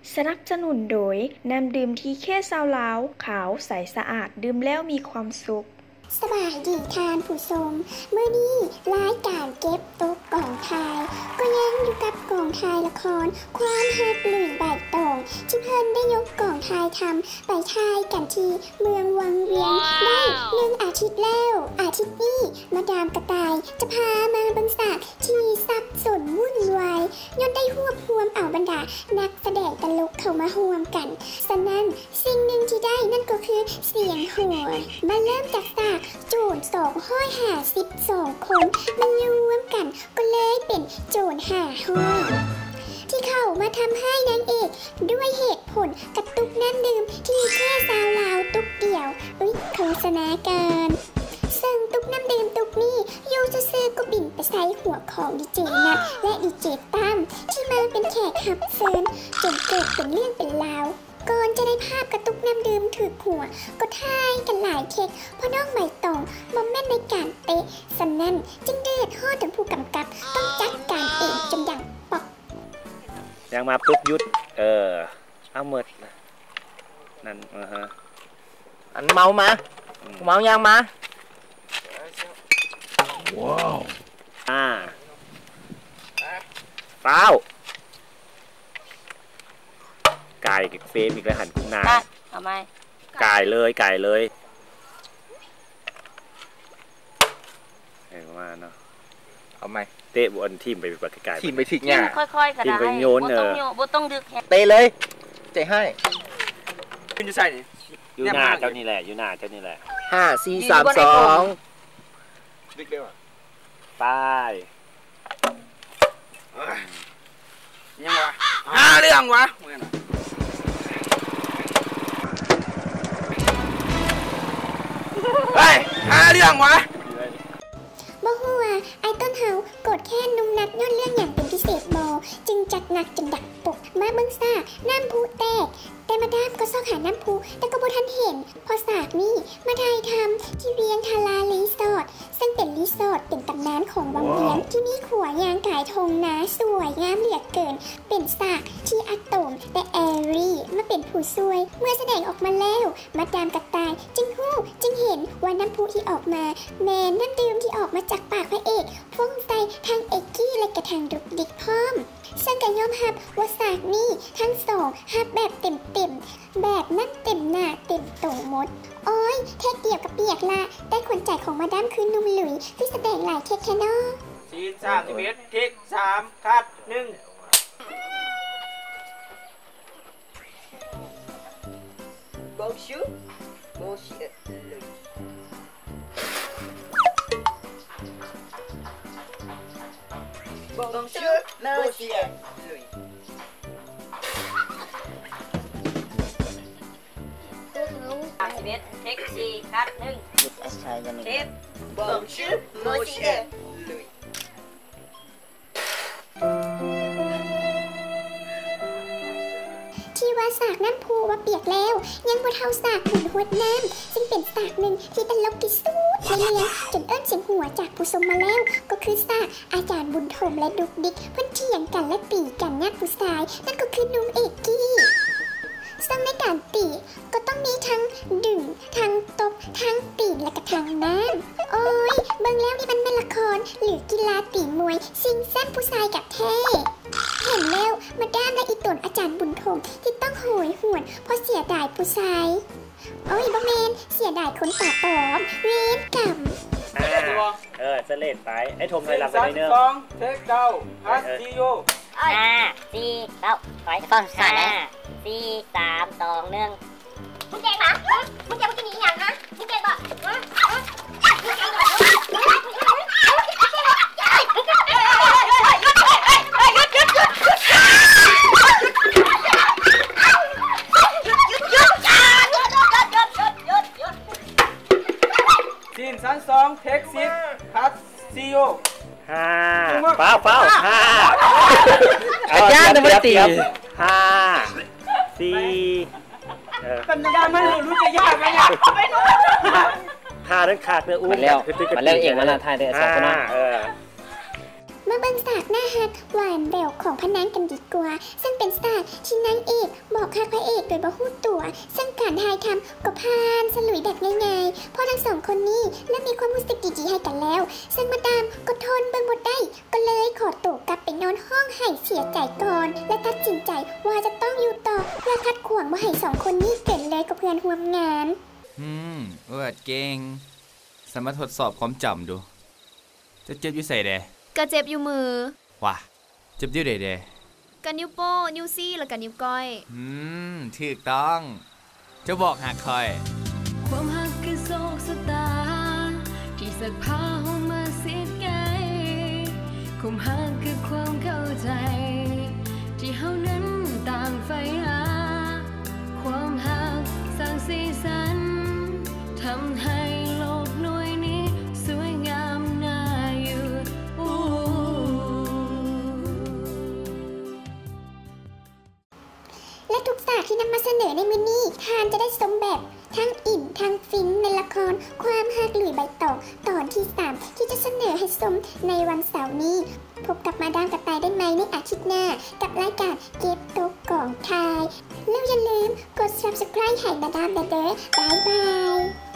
สนับสนุนโดยน้ำดื่มที่แค่ซาวลาวขาวใสสะอาดดื่มแล้วมีความสุขสบายดีทานผู้ชมเมื่อนี้รายการเก็บตกกองถ่ายก็ยังอยู่กับกองถ่ายละครความฮักหลุยใบตองที่เพิ่นได้ยกกองถ่ายทำไปถ่ายกันที่เมืองวังเวียงได้1 อาทิตย์แล้วอาทิตย์นี้มาดามกระต่ายจะพามาเบิ่งฉากที่สับสนวุ่นวายย้อนได้รวบรวมเอาบรรดานักแสดงตลกเข้ามาร่วมกันฉะนั้นสิ่งหนึ่งที่ได้นั่นก็คือเสียงหัวมาเริ่มจากฉากโจร252 คนมารวมกันก็เลยเป็นโจร500ที่เข้ามาทำให้นางเอกด้วยเหตุผลกระตุกน้ำดื่มที่แค่ซาวลาวตุกเดียวโฆษณาการซึ่งตุกน้ำดื่มตุกนี้ยูซื่อก็บินไปใส่หัวของดีเจนัทและดีเจตั้มที่มาเป็นแขกรับเชิญจนเกิดเป็นเรื่องเป็นราวก่อนจะได้ภาพกระตุกน้ำดื่มถือหัวก็ถ่ายกันหลายเทคเพราะน้องใบตองมอมแม่นในการเตะสนั่นจึงเดือดฮอดถึงผู้กำกับต้องจัดการเองจนดังปอกยังมาปุ๊บยุดเอาหมดนั่นอันเมามาเมายังมาว้าวเป้ากายเฟมอีกแล้วหันกุ้งนาเอาไหมกายเลยเห็นว่าเนาะเอาไหมเตะบอลทีมไปแบบไกลๆทีมไปถึงเนี่ยค่อยๆก็ได้บ่ต้องดึกเตะเลยใจให้ขึ้นอยู่ใส่นี่อยู่หน้าเจ้านี่แหละ5 4 3 2 ดึกเดียวไปยังวะเรื่องวะเฮ้ยเรื่องวะบ่ฮู้ว่าไอ้ต้นเฮากดแค่นุ่มนักย้อนเรื่องอย่างเป็นพิเศษบ่จึงจัดหนักจนดักปกมาเบิ่งซ่าน้ำพุแตกแต่มาดามก็ซอกหาน้ำพุแต่ก็บ่ทันเห็นพอฉากนี้มาถ่ายทำที่เวียงทารารีสอร์ทซึ่งเป็นรีสอร์ทเป็นตำนานของวังเวียงที่มีขัวยางกายทงนาสวยงามเหลือเกินเป็นฉากที่อาโตมและแอรี่มาเป็นผู้ช่วยเมื่อแสดงออกมาแล้วมาดามกระต่ายจึงเห็นว่าน้ำพุที่ออกมาแม่น้ำดื่มที่ออกมาจากปากพระเอกฟุ้งใจทางเอกกี้และกระทางดุกดิกพร้อมซึ่งก็ยอมรับว่าฉากนี้ทั้งสองฮับแบบเต็มแบบนั่นเต็มหน้าเต็มตรงหมดโอ้ยเทคเดียวกับเปียกละได้ขวัญใจของมาดามคือนุ่มหลุยที่แสดงหลายเทคแค่นอซีน31เทค3คัด1Bonjour Bonjour Bonjour Monsieur Louis 31เทค4คัด1เทป Bonjour Monsieur Louis ที่ว่าฉากน้ำพุว่าเปียกแล้วยังบ่เท่าฉากหมุนหวดน้ำซึ่งเป็นฉากหนึ่งที่ตลกที่สุดในเรื่องจนเอิ้นเสียงหัวจากผู้ชมมาแล้วก็คือฉากอาจารย์บุญถมและดุกดิกเพิ่นเถียงกันและตีกันนักผู้ชายนั่นก็คือนุ่มเอกกี้ซึ่งในการตีก็ต้องมีทั้งดึงทั้งตบทั้งตีและก็ทั้งน้ำโอ้ยเบิ่งแล้วนี่มันเป็นละครหรือกีฬาตีมวยชิงแซ่บผู้ชายกับแท้เห็นแล้วมาด้านและอีตนอาจารย์บุญถมที่ต้องโหยหวนเพราะเสียดายผู้ชายโอ้ยบ่แม่นเสียดายคนตาปลอมเวรกรรมเสร็จไปไอ้ทมไทยลำไปเนื้อเทคเก้าฮัสซิโย 4 9ไปฟังสาย4 3 2 1มึงเก่งปะมึงจะหนีอย่างฮะมึงเก่งปะซีน32เทค10ฮัสซิโยเฝ้าอาจารย์จะมาตี5 4 ปัญญามันรู้จะยากไหมเนี่ยท่านั้นขาดเนื้ออุ้มมันแล้วเองมันละทายได้2คนนั้นมาเบิ่งฉากหน้าฮักหวานแหววของพระนางกันดีกว่าซึ่งเป็นฉากที่นางเอกบอกฮักพระเอกโดยบ่ฮู้ตัวซึ่งการถ่ายทำก็ผ่านฉลุยแบบง่ายๆเพราะทั้งสองคนนี้เริ่มมีความรู้สึกดีๆให้กันแล้วซึ่งมาดามก็ทนเบิ่งบ่ได้ก็เลยขอตัวกลับไปนอนห้องให้เสียใจก่อนและตัดสินใจว่าจะต้องอยู่ต่อเพื่อคัดขวางบ่ให้สองคนนี้เกิดเลยกับเพื่อนร่วมงานเวิร์ดเก่งสามารถทดสอบความจำดูจะเจ็บอยู่ใส่เด้ก็เจ็บอยู่มือว่ะเจ็บอยู่เด้กันนิ้วโป้นิ้วซี่แล้วกันนิ้วก้อยถูกต้องจะบอกหักคอยความหักคือโศกสตาที่สักพาห้องมาสิดไกลความหักคือความเข้าใจที่เฮานั้นต่างใฝ่หาความหักสร้างสีสันทำให้โลกหน่วยนี้สวยงามน่าอยู่และทุกฉากที่นำมาเสนอในมื้อนี้ทานจะได้สมแบบทั้งอิ่มทั้งฟินในละครความฮักหลุยใบตองตอนที่3ที่จะเสนอให้ชมในวันเสาร์นี้พบกับมาดามกระต่ายได้ไหมในอาทิตย์หน้ากับรายการเก็บตกกองถ่ายแล้วอย่าลืมกด Subscribe ให้มาดามเด้อบ๊ายบาย